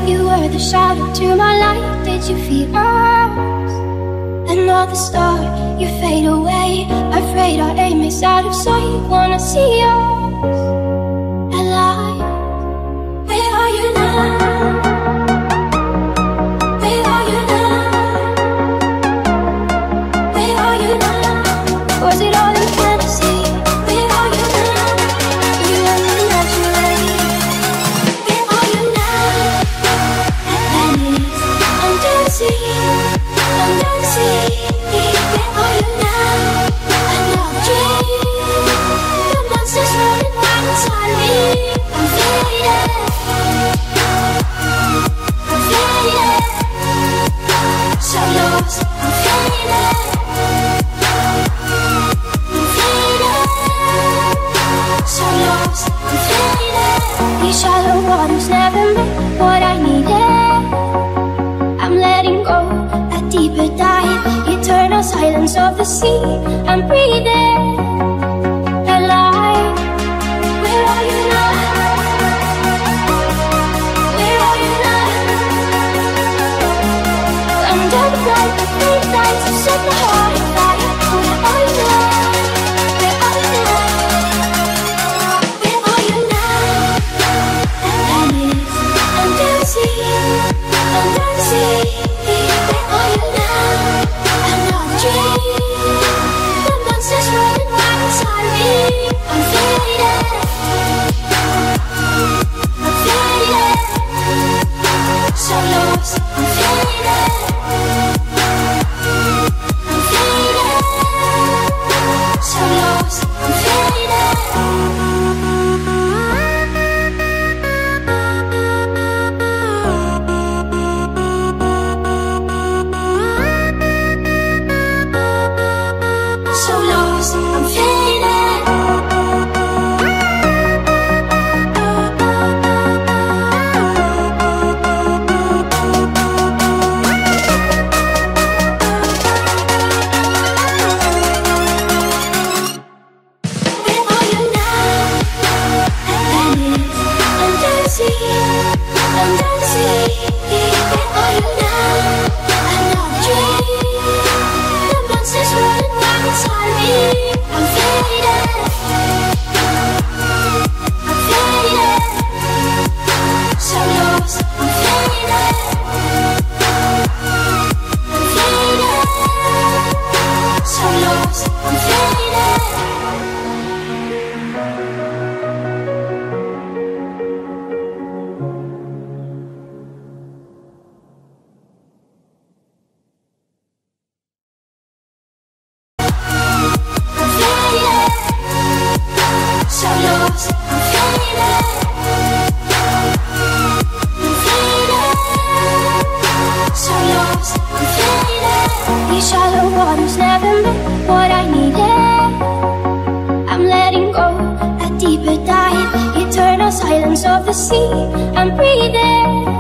You were the shadow to my light. Did you feel us? Another star, you fade away. Afraid our aim is out of sight. Wanna see us alive. Where are you now? Where are you now? Where are you now? Was it all in fantasy? Where are you now? You and me naturally. Where are you now? Atlantis, under the sea, under the sea. Where are you now? Another dream. The monsters running wild inside me. I'm faded. I'm faded. So lost. I'm faded. I'm faded. So lost. I'm faded. These shallow waters never meant what I needed. I'm letting go, a deeper dive. Eternal silence of the sea. I'm breathing alive. Where are you now? Where are you now? Under the light, the faint lights have set my heart on fire. Where are you now? Where are you now? Where are you now? Atlantis, under the sea, under the sea. Where are you now? Another dream. The monsters running wild inside me. I'm faded. I'm faded. So lost. I'm faded. I'm faded. So lost. I'm faded. So lost, I'm faded. Where are you now? Atlantis, under the sea, under the sea. Where are you now? Another dream. The monsters running wild inside me. I'm faded. I'm faded. So lost. I'm faded. I'm faded. So lost. I'm faded. I'm faded. So lost. I'm faded. I'm faded. So lost. I'm faded. These shallow waters never meant what I needed. I'm letting go, a deeper dive. Eternal silence of the sea. I'm breathing